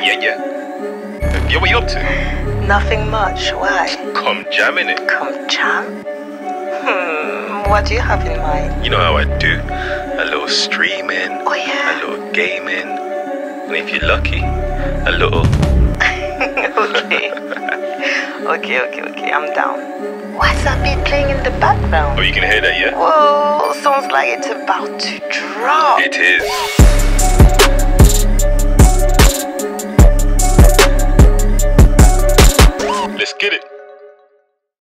Yeah. Yeah, what you up to? Nothing much. Why? Come jamming it. Come jam? What do you have in mind? You know how I do. A little streaming. Oh yeah. A little gaming. And if you're lucky, a little... Okay, I'm down. What's that beat playing in the background? Oh, you can hear that, yeah? Whoa, sounds like it's about to drop. It is. Let's get it.